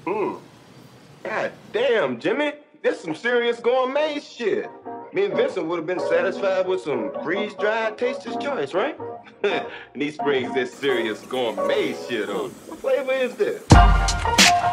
God damn, Jimmy. This some serious gourmet shit. Me and Vincent would have been satisfied with some freeze-dried Taster's Choice, right? And he springs this serious gourmet shit on. What flavor is this?